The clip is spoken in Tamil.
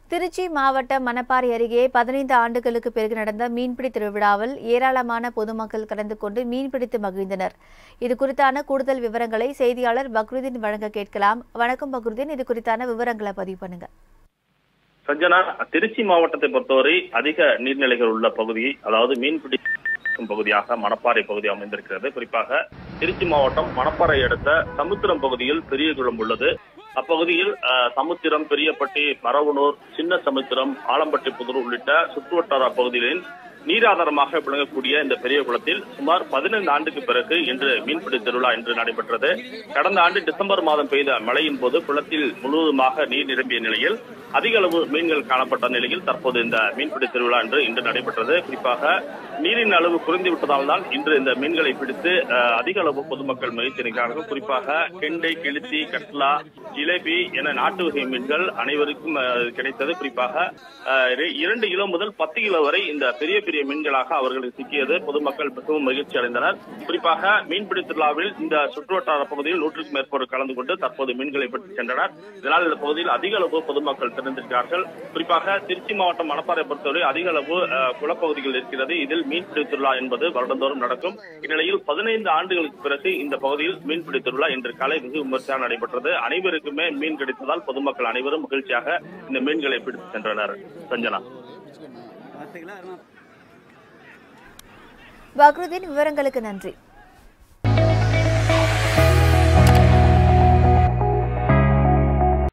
திருச்சி மாவட்டம் மணப்பாறை அருகே 15 ஆண்டுகளுக்கு பிறகு நடந்த மீன்பிடி திருவிழாவில் ஏராளமான பொதுமக்கள் கலந்து கொண்டு மீன்பிடித்து மகிழ்ந்தனர். இது குறித்தான கூடுதல் விவரங்களை செய்தியாளர் பக்ருதீன் வழங்க கேட்கலாம். வணக்கம் பக்ருதீன், இது குறித்தான விவரங்களை பதிவு பண்ணுங்க. சஞ்சனா, திருச்சி மாவட்டத்தை பொறுத்தவரை அதிக நீர்நிலைகள் உள்ள பகுதி, அதாவது மீன்பிடி பகுதியாக மணப்பாறை பகுதி அமைந்திருக்கிறது. குறிப்பாக திருச்சி மாவட்டம் மணப்பாறை அடுத்த சமுத்திரம் பகுதியில் பெரிய குளம் உள்ளது. அப்பகுதியில் சமுத்திரம், பெரியப்பட்டி, மரவனூர், சின்ன சமுத்திரம், ஆலம்பட்டி புதூர் உள்ளிட்ட சுற்றுவட்டார பகுதிகளின் நீராதாரமாக விளங்கக்கூடிய இந்த பெரிய குளத்தில் சுமார் 15 ஆண்டுக்கு பிறகு இன்று மீன்பிடி திருவிழா இன்று நடைபெற்றது. கடந்த ஆண்டு டிசம்பர் மாதம் பெய்த மழையின் போது குளத்தில் முழுவதுமாக நீர் நிரம்பிய நிலையில் அதிக அளவு மீன்கள் காணப்பட்ட நிலையில் தற்போது இந்த மீன்பிடி திருவிழா இன்று நடைபெற்றது. குறிப்பாக நீரின் அளவு குறைந்து விட்டதால் தான் இன்று இந்த மீன்களை பிடித்து அதிக அளவு பொதுமக்கள் மகிழ்ச்சியிருக்கிறார்கள். குறிப்பாக கெண்டை, கிளித்தி, கட்லா, ஜிலேபி என நாட்டு வகை மீன்கள் அனைவருக்கும் கிடைத்தது. குறிப்பாக 2 கிலோ முதல் 10 கிலோ வரை இந்த பெரிய பெரிய மீன்களாக அவர்களுக்கு சிக்கியது. பொதுமக்கள் மிகவும் மகிழ்ச்சி அடைந்தனர். குறிப்பாக மீன்பிடி திருவிழாவில் இந்த சுற்றுவட்டார பகுதியில் 100க்கும் மேற்பட்டோர் கலந்து கொண்டு தற்போது மீன்களை பெற்று சென்றனர். இதனால் இந்த பகுதியில் அதிக அளவு பொதுமக்கள் திறந்திருக்கிறார்கள். குறிப்பாக திருச்சி மாவட்டம் மணப்பாறை பொறுத்தவரை அதிக அளவு குளப்பகுதிகள் இருக்கிறது. இதில் மீன்பிடி திருவிழா என்பது வருடந்தோறும் நடக்கும். இந்நிலையில் 15 ஆண்டுகளுக்கு பிறகு இந்த பகுதியில் மீன்பிடி திருவிழா இன்று காலை மிக விமர்சையாக நடைபெற்றது. அனைவருக்குமே மீன் கிடைத்ததால் பொதுமக்கள் அனைவரும் மகிழ்ச்சியாக இந்த மீன்களை பிடித்து சென்றனர். சஞ்சனா, பக்ருதீன், விவரங்களுக்கு நன்றி.